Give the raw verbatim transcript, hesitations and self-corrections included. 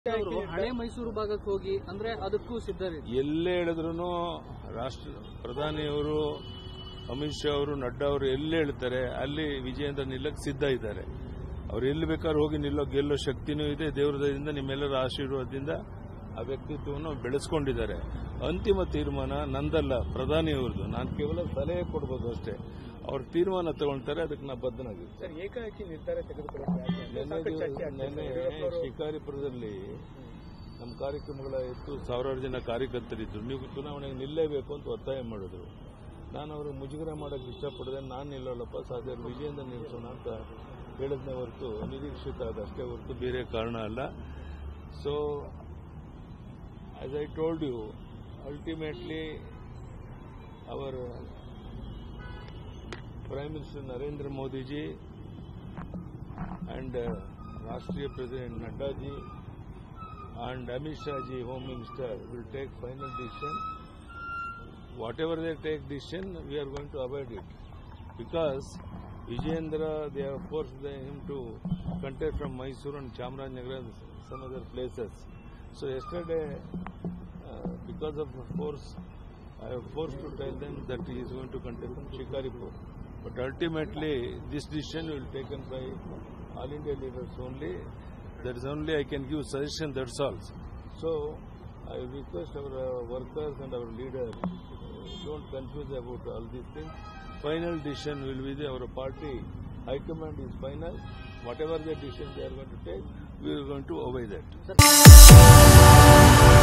ಅವರು ಹಳೆ ಮೈಸೂರು ಭಾಗಕ್ಕೆ ಹೋಗಿ ಅಂದ್ರೆ ಅದಕ್ಕೂ ಸಿದ್ಧರಿ. ಎಲ್ಲೇ ಹೇಳಿದ್ರು ರಾಷ್ಟ್ರ ಪ್ರಧಾನಿಯವರು ಅಮಿತ್ ಶಾ ಅವರು ನಡ್ಡಾ ಅವರು ಎಲ್ಲೇ ಹೇಳ್ತಾರೆ ಅಲ್ಲಿ ವಿಜಯೇಂದ್ರ ನಿಲ್ಲಕ್ಕೆ ಸಿದ್ಧ ಇದ್ದಾರೆ. ಅವ್ರು ಎಲ್ಲಿ ಬೇಕಾದ್ರೂ ಹೋಗಿ ನಿಲ್ಲೋ ಗೆಲ್ಲೋ ಶಕ್ತಿನೂ ಇದೆ. ದೇವರ ದಯದಿಂದ ನಿಮ್ಮೆಲ್ಲರ ಆಶೀರ್ವಾದದಿಂದ ಆ ವ್ಯಕ್ತಿತ್ವವನ್ನು ಬೆಳೆಸ್ಕೊಂಡಿದ್ದಾರೆ. ಅಂತಿಮ ತೀರ್ಮಾನ ನಂದಲ್ಲ, ಪ್ರಧಾನಿಯವ್ರದ್ದು. ನಾನು ಕೇವಲ ಸಲಹೆ ಕೊಡ್ಬೋದು ಅಷ್ಟೇ. ಅವ್ರ ತೀರ್ಮಾನ ತಗೊಳ್ತಾರೆ, ಅದಕ್ಕೆ ನಾ ಬದ್ಧನಾಗಿರ್ತೀನಿ. ಏಕಾಏಕಿ ನಿರ್ಧಾರ ನಿನ್ನೆ ಶಿಕಾರಿಪುರದಲ್ಲಿ ನಮ್ಮ ಕಾರ್ಯಕ್ರಮಗಳ ಎತ್ತು ಸಾವಿರಾರು ಜನ ಕಾರ್ಯಕರ್ತರಿದ್ರು. ನೀವು ಚುನಾವಣೆಗೆ ನಿಲ್ಲೇಬೇಕು ಅಂತ ಒತ್ತಾಯ ಮಾಡಿದ್ರು. ನಾನು ಅವ್ರಿಗೆ ಮುಜುಗರ ಮಾಡೋಕ್ಕೆ ಇಷ್ಟಪಡದೆ. ನಾನು ನಿಲ್ಲಲ್ಲಪ್ಪ, ಸಾಧ್ಯ ವಿಜಯೇಂದ್ರ ನಿಲ್ಲಿಸೋಣ ಅಂತ ಹೇಳಿದ್ನೇ ಹೊರತು ಅನಿರೀಕ್ಷಿತ ಅದಷ್ಟೇ ಹೊರತು ಬೇರೆ ಕಾರಣ ಅಲ್ಲ. So as I told you, ultimately our Prime Minister Narendra Modi ji and uh, Rashtriya President Nadda ji and Amit Shah ji, Home Minister, will take final decision. Whatever they take decision, we are going to avoid it. Because Vijayendra, they have forced him to contest from Mysore and Chamarajanagar and some other places. So yesterday, uh, because of the force, I have forced to tell them that he is going to contest from Shikaripur. But ultimately, this decision will be taken by all India leaders only. That is only I can give suggestion, that's all. So I request our uh, workers and our leaders, uh, don't confuse about all these things. Final decision will be the, our party high command is final. Whatever the decision they are going to take, we are going to obey that.